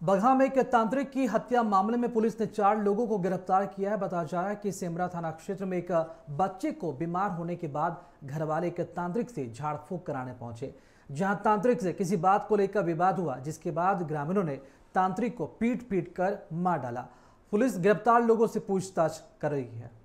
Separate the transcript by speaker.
Speaker 1: बगहा में एक तांत्रिक की हत्या मामले में पुलिस ने 4 लोगों को गिरफ्तार किया है। बताया जा रहा है कि सेमरा थाना क्षेत्र में एक बच्चे को बीमार होने के बाद घरवाले एक तांत्रिक से झाड़ फूंक कराने पहुंचे, जहां तांत्रिक से किसी बात को लेकर विवाद हुआ, जिसके बाद ग्रामीणों ने तांत्रिक को पीट कर मार डाला। पुलिस गिरफ्तार लोगों से पूछताछ कर रही है।